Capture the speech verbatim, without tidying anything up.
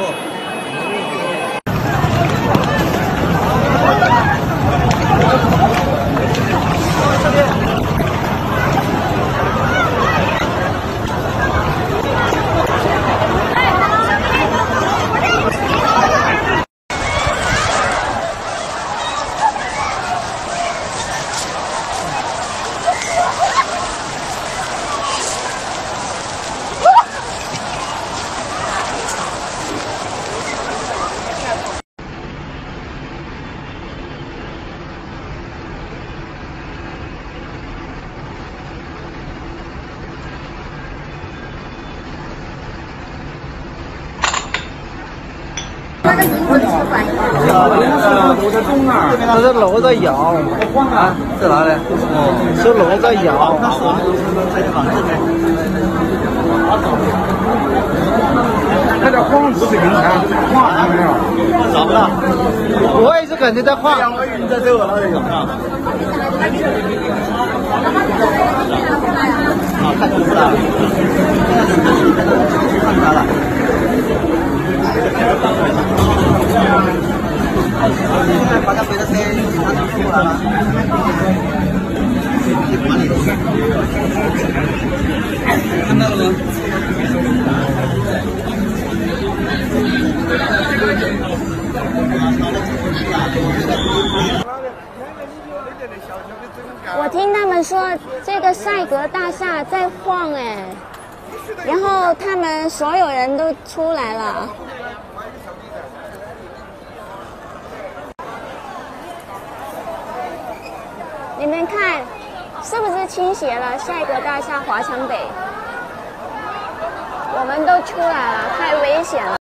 它的名字是反应。 它是楼在摇啊，在哪里？哦，是楼在摇。 它在晃，不是晕船，晃看到没有？ 找不到。我也是感觉在晃。我晕在这个那里有啊。啊，太恐怖了！看他了。把他背的车，他就出来了。看到了吗？ 我听他们说这个赛格大厦在晃哎，然后他们所有人都出来了。你们看，是不是倾斜了？赛格大厦华强北，我们都出来了，太危险了。